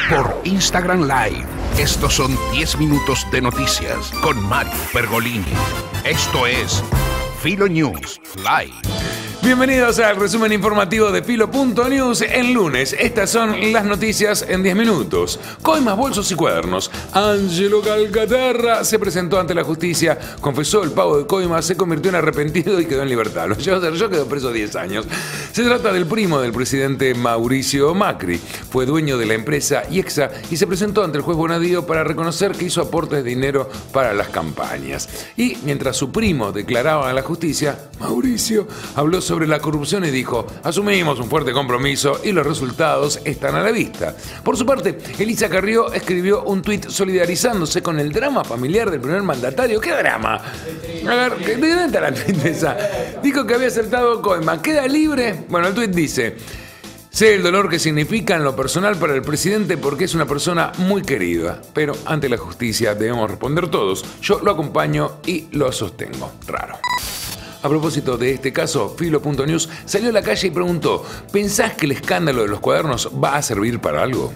por Instagram Live. Estos son 10 minutos de noticias con Mario Pergolini. Esto es Filo News Live. Bienvenidos al resumen informativo de Filo.News en lunes. Estas son las noticias en 10 minutos. Coimas, bolsos y cuadernos. Angelo Calcaterra se presentó ante la justicia, confesó el pago de coimas, se convirtió en arrepentido y quedó en libertad. Lo llevó a ser yo, quedó preso 10 años. Se trata del primo del presidente Mauricio Macri. Fue dueño de la empresa IEXA y se presentó ante el juez Bonadío para reconocer que hizo aportes de dinero para las campañas. Y mientras su primo declaraba a la justicia, Mauricio habló sobre la corrupción y dijo: asumimos un fuerte compromiso y los resultados están a la vista. Por su parte, Elisa Carrió escribió un tuit solidarizándose con el drama familiar del primer mandatario. ¿Qué drama? A ver, ¿de dónde está la tuit esa? Dijo que había aceptado coima. ¿Queda libre? Bueno, el tuit dice: sé el dolor que significa en lo personal para el presidente porque es una persona muy querida, pero ante la justicia debemos responder todos. Yo lo acompaño y lo sostengo. Raro. A propósito de este caso, Filo.News salió a la calle y preguntó: ¿pensás que el escándalo de los cuadernos va a servir para algo?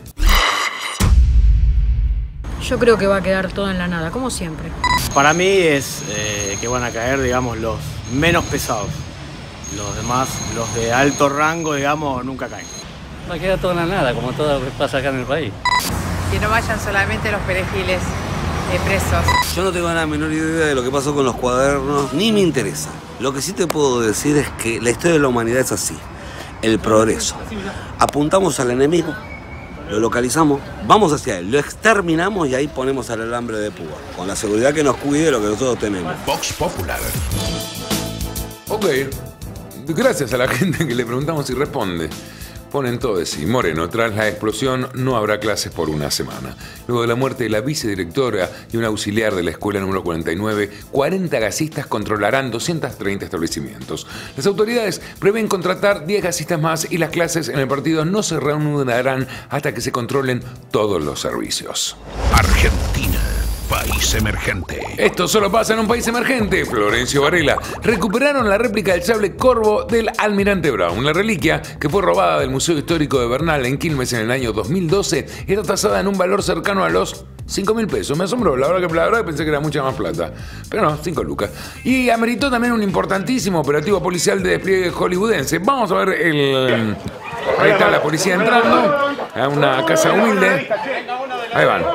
Yo creo que va a quedar todo en la nada, como siempre. Para mí es que van a caer, digamos, los menos pesados. Los demás, los de alto rango, digamos, nunca caen. Va a quedar todo en la nada, como todo lo que pasa acá en el país. Que no vayan solamente los perejiles presos. Yo no tengo la menor idea de lo que pasó con los cuadernos, ni me interesa. Lo que sí te puedo decir es que la historia de la humanidad es así. El progreso. Apuntamos al enemigo, lo localizamos, vamos hacia él, lo exterminamos y ahí ponemos al alambre de púa. Con la seguridad que nos cuide lo que nosotros tenemos. Vox Popular. Ok. Gracias a la gente que le preguntamos y responde. Ponen todo de sí. Moreno, tras la explosión no habrá clases por una semana. Luego de la muerte de la vicedirectora y un auxiliar de la escuela número 49, 40 gasistas controlarán 230 establecimientos. Las autoridades prevén contratar 10 gasistas más y las clases en el partido no se reanudarán hasta que se controlen todos los servicios. Argentina, país emergente. Esto solo pasa en un país emergente. Florencio Varela. Recuperaron la réplica del sable Corvo del Almirante Brown. La reliquia, que fue robada del Museo Histórico de Bernal en Quilmes en el año 2012, era tasada en un valor cercano a los 5.000 pesos. Me asombró, la verdad que pensé que era mucha más plata. Pero no, 5 lucas. Y ameritó también un importantísimo operativo policial de despliegue hollywoodense. Vamos a ver el... Ahí está la policía entrando a una casa humilde. Ahí van.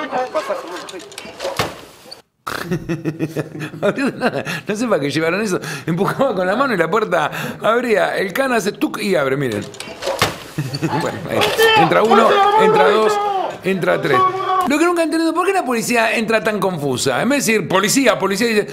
No sé para qué llevaron eso. Empujaba con la mano y la puerta abría. El cana hace tuc y abre, miren. Bueno, ahí. Entra uno, entra dos, entra tres. Lo que nunca he entendido, ¿por qué la policía entra tan confusa? En vez de decir policía, dice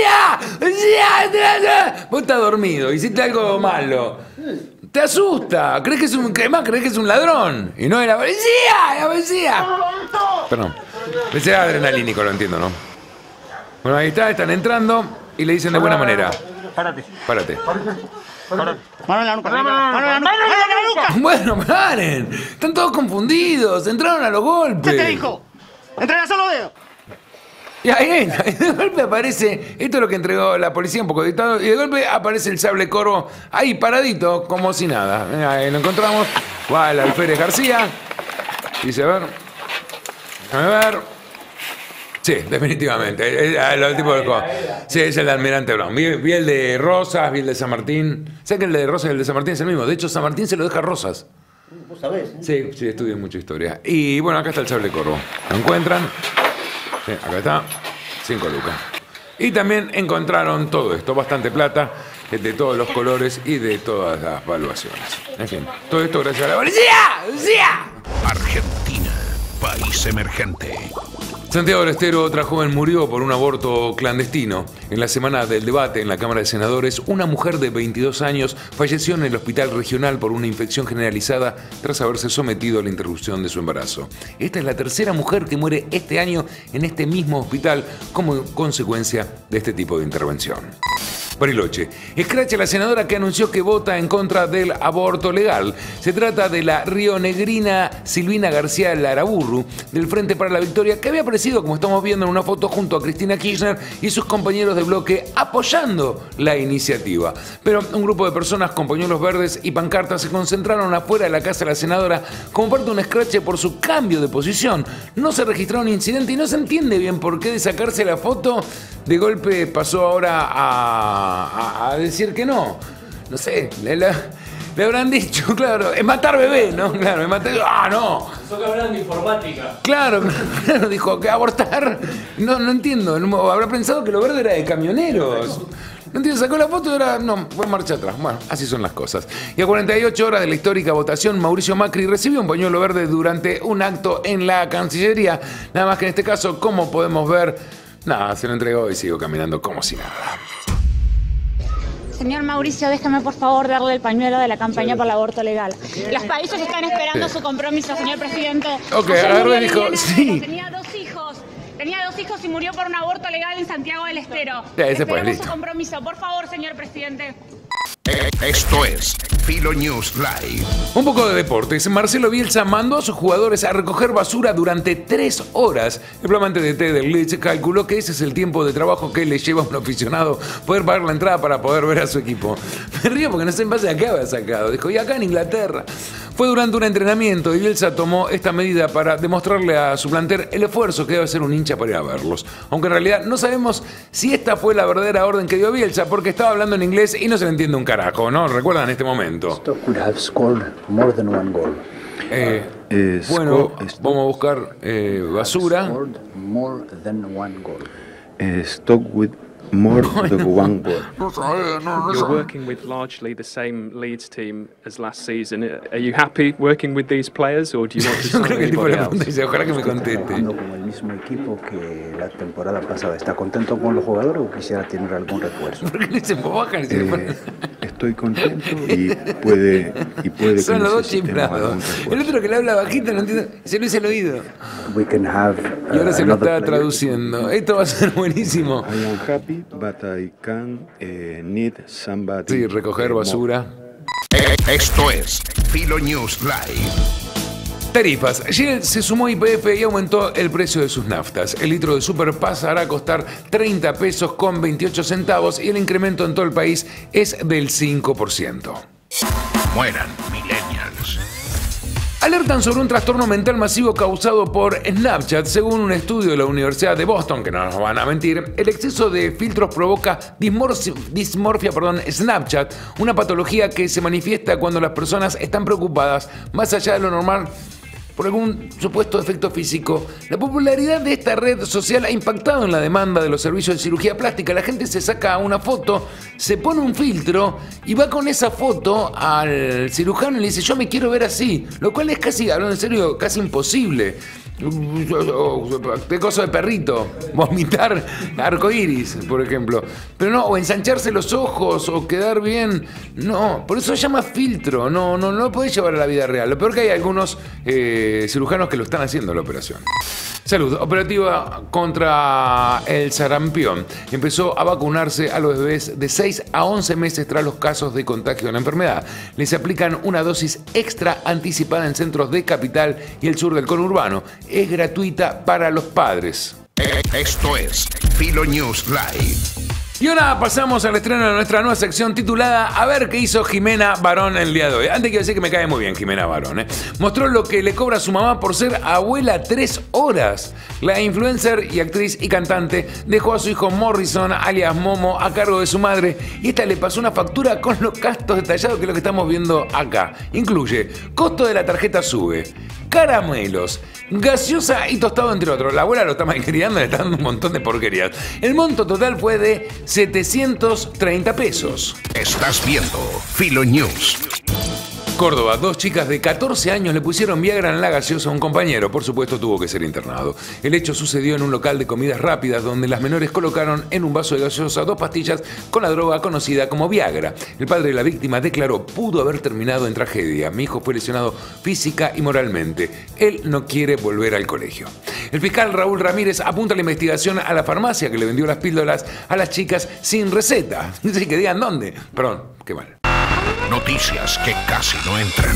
¡ya! Vos estás dormido, hiciste algo malo. Te asusta, crees que es un ladrón. Y no era la policía. Perdón. Ese era adrenalínico, lo entiendo, ¿no? Bueno, ahí están entrando y le dicen de buena manera: Párate. Mano en la nuca. Mano en la nuca. Bueno, paren. Están todos confundidos. Entraron a los golpes. ¿Qué te dijo? Entrega los dedos. Y ahí de golpe aparece, esto es lo que entregó la policía un poco dictado, y de golpe aparece el sable Corvo ahí paradito, como si nada. Ahí lo encontramos. Va el alférez García. Dice, a ver. Sí, definitivamente. El tipo del juego. Sí, es el de Almirante Brown. Vi el de Rosas, vi el de San Martín. ¿Sabes que el de Rosas y el de San Martín es el mismo? De hecho, San Martín se lo deja a Rosas. ¿Vos sabés? ¿Eh? Sí, estudio mucha historia. Y bueno, acá está el sable Corvo. ¿Lo encuentran? Sí, acá está. 5 lucas. Y también encontraron todo esto, bastante plata, de todos los colores y de todas las valuaciones. En fin, todo esto gracias a la policía. Argentina, país emergente. Santiago del Estero, otra joven murió por un aborto clandestino. En la semana del debate en la Cámara de Senadores, una mujer de 22 años falleció en el hospital regional por una infección generalizada tras haberse sometido a la interrupción de su embarazo. Esta es la tercera mujer que muere este año en este mismo hospital como consecuencia de este tipo de intervención. Bariloche. Escracha la senadora que anunció que vota en contra del aborto legal. Se trata de la rionegrina Silvina García Laraburru, del Frente para la Victoria, que había aparecido, como estamos viendo en una foto, junto a Cristina Kirchner y sus compañeros de bloque apoyando la iniciativa. Pero un grupo de personas con pañuelos verdes y pancartas se concentraron afuera de la casa de la senadora como parte de un escrache por su cambio de posición. No se registró un incidente y no se entiende bien por qué de sacarse la foto de golpe pasó ahora a decir que no. No sé, le habrán dicho, claro, es matar bebé, ¿no? Claro, es matar... ¡Ah, no! Eso que hablan de informática. Claro, dijo que abortar... No entiendo, habrá pensado que lo verde era de camioneros. No entiendo, sacó la foto y ahora no, fue marcha atrás. Bueno, así son las cosas. Y a 48 horas de la histórica votación, Mauricio Macri recibió un pañuelo verde durante un acto en la Cancillería. Nada más que en este caso, como podemos ver, nada, se lo entregó y sigo caminando como si nada. Señor Mauricio, déjame por favor darle el pañuelo de la campaña por el aborto legal. Los países están esperando su compromiso, señor presidente. Ok, agarró y dijo, sí. Tenía dos hijos y murió por un aborto legal en Santiago del Estero. Esperamos su compromiso, por favor, señor presidente. Esto es Filo News Live. Un poco de deportes. Marcelo Bielsa mandó a sus jugadores a recoger basura durante 3 horas. El flamante DT del Leeds calculó que ese es el tiempo de trabajo que le lleva a un aficionado poder pagar la entrada para poder ver a su equipo. Me río porque no sé en base a qué había sacado. Dijo, y acá en Inglaterra. Fue durante un entrenamiento y Bielsa tomó esta medida para demostrarle a su plantel el esfuerzo que debe hacer un hincha para ir a verlos. Aunque en realidad no sabemos si esta fue la verdadera orden que dio Bielsa, porque estaba hablando en inglés y no se le entiende un carajo, ¿no? ¿Recuerdan este momento? Bueno, vamos a buscar basura. Stock with more than one goal. You're working with largely the same Leeds team as last season. Are you happy working with these players, or do you want to sign anybody else? Ojalá que me conteste. Como el mismo equipo que la temporada pasada. ¿Está contento con los jugadores o quisiera tener algún refuerzo? ¿Por qué le dicen bobajas? Estoy contento y puede son los dos chiflados. El otro que le habla bajito no entiende, se lo hice al oído. Y ahora se lo está traduciendo. Esto va a ser buenísimo. I am happy, but I can need somebody. Sí, recoger basura. Esto es Filo News Live. Tarifas. Shell se sumó a YPF y aumentó el precio de sus naftas. El litro de super pasará a costar 30 pesos con 28 centavos y el incremento en todo el país es del 5%. Mueran millennials. Alertan sobre un trastorno mental masivo causado por Snapchat. Según un estudio de la Universidad de Boston, que no nos van a mentir, el exceso de filtros provoca dismorfia Snapchat, una patología que se manifiesta cuando las personas están preocupadas más allá de lo normal por algún supuesto defecto físico. La popularidad de esta red social ha impactado en la demanda de los servicios de cirugía plástica. La gente se saca una foto, se pone un filtro y va con esa foto al cirujano y le dice, yo me quiero ver así, lo cual es casi, hablando en serio, casi imposible. De cosa de perrito, vomitar arcoíris, por ejemplo. Pero no, o ensancharse los ojos, o quedar bien. No, por eso se llama filtro. No lo podés llevar a la vida real. Lo peor que hay algunos cirujanos que lo están haciendo la operación. Salud. Operativa contra el sarampión. Empezó a vacunarse a los bebés de 6 a 11 meses tras los casos de contagio de la enfermedad. Les aplican una dosis extra anticipada en centros de Capital y el sur del conurbano. Es gratuita para los padres. Esto es Filo News Live. Y ahora pasamos al estreno de nuestra nueva sección titulada A ver qué hizo Jimena Barón el día de hoy. Antes quiero decir que me cae muy bien Jimena Barón. Mostró lo que le cobra a su mamá por ser abuela 3 horas. La influencer y actriz y cantante dejó a su hijo Morrison, alias Momo, a cargo de su madre y esta le pasó una factura con los gastos detallados que es lo que estamos viendo acá. Incluye costo de la tarjeta SUBE, caramelos, gaseosa y tostado, entre otros. La abuela lo está malcriando, le está dando un montón de porquerías. El monto total fue de 730 pesos. Estás viendo Filo News. Córdoba, 2 chicas de 14 años le pusieron Viagra en la gaseosa a un compañero. Por supuesto, tuvo que ser internado. El hecho sucedió en un local de comidas rápidas donde las menores colocaron en un vaso de gaseosa 2 pastillas con la droga conocida como Viagra. El padre de la víctima declaró: pudo haber terminado en tragedia. Mi hijo fue lesionado física y moralmente. Él no quiere volver al colegio. El fiscal Raúl Ramírez apunta la investigación a la farmacia que le vendió las píldoras a las chicas sin receta. Dice que digan dónde. Perdón, qué mal. Noticias que casi no entran.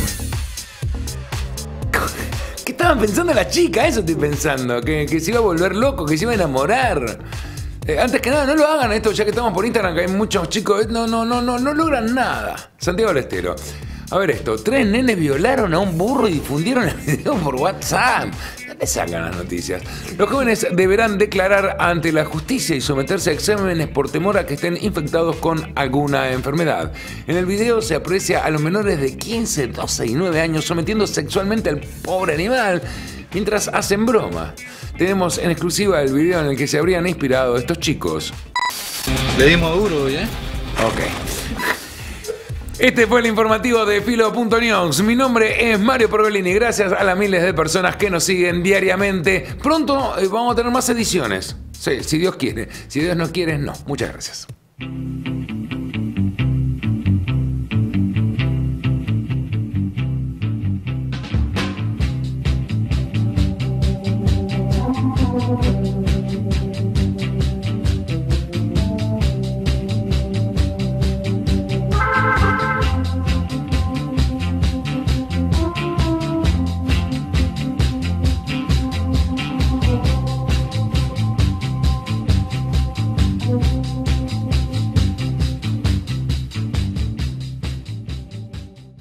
¿Qué estaban pensando las chicas? Eso estoy pensando. Que se iba a volver loco, que se iba a enamorar. Antes que nada, no lo hagan esto, ya que estamos por Instagram, que hay muchos chicos. No logran nada. Santiago del Estero. A ver esto, 3 nenes violaron a un burro y difundieron el video por WhatsApp. ¿Dónde sacan las noticias? Los jóvenes deberán declarar ante la justicia y someterse a exámenes por temor a que estén infectados con alguna enfermedad. En el video se aprecia a los menores de 15, 12 y 9 años sometiendo sexualmente al pobre animal mientras hacen broma. Tenemos en exclusiva el video en el que se habrían inspirado estos chicos. Le dimos duro hoy, ¿eh? Ok. Este fue el informativo de Filo.News. Mi nombre es Mario Pergolini. Gracias a las miles de personas que nos siguen diariamente. Pronto vamos a tener más ediciones. Sí, si Dios quiere. Si Dios no quiere, no. Muchas gracias.